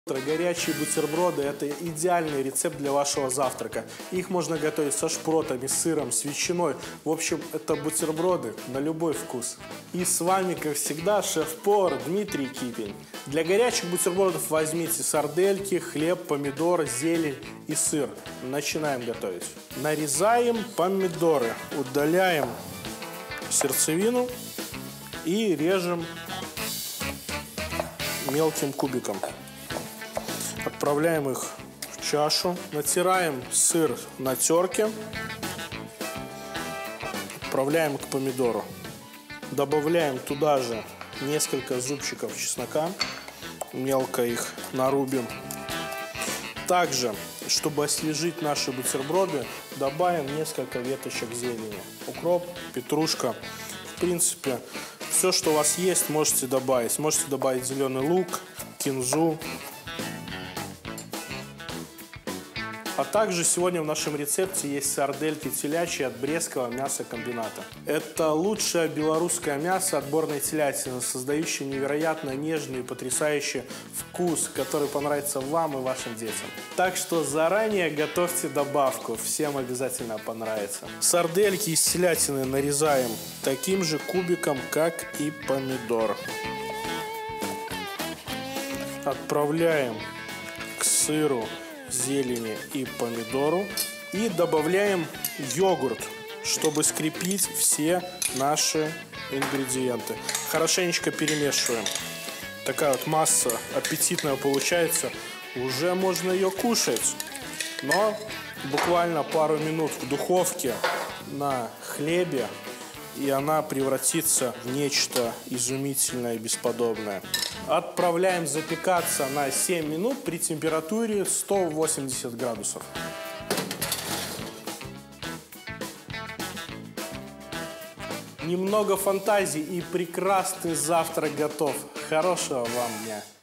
Горячие бутерброды – это идеальный рецепт для вашего завтрака. Их можно готовить со шпротами, с сыром, с ветчиной. В общем, это бутерброды на любой вкус. И с вами, как всегда, шеф-повар Дмитрий Кипень. Для горячих бутербродов возьмите сардельки, хлеб, помидор, зелень и сыр. Начинаем готовить. Нарезаем помидоры, удаляем сердцевину и режем мелким кубиком. Отправляем их в чашу, натираем сыр на терке, отправляем к помидору. Добавляем туда же несколько зубчиков чеснока, мелко их нарубим. Также, чтобы освежить наши бутерброды, добавим несколько веточек зелени. Укроп, петрушка. В принципе, все, что у вас есть, можете добавить. Можете добавить зеленый лук, кинзу. А также сегодня в нашем рецепте есть сардельки телячьи от Брестского мясокомбината. Это лучшее белорусское мясо отборной телятины, создающее невероятно нежный и потрясающий вкус, который понравится вам и вашим детям. Так что заранее готовьте добавку, всем обязательно понравится. Сардельки из телятины нарезаем таким же кубиком, как и помидор. Отправляем к сыру, зелени и помидору и добавляем йогурт, чтобы скрепить все наши ингредиенты. Хорошенечко перемешиваем. Такая вот масса аппетитная получается. Уже можно ее кушать, но буквально пару минут в духовке на хлебе, и она превратится в нечто изумительное и бесподобное. Отправляем запекаться на 7 минут при температуре 180 градусов. Немного фантазии и прекрасный завтрак готов. Хорошего вам дня!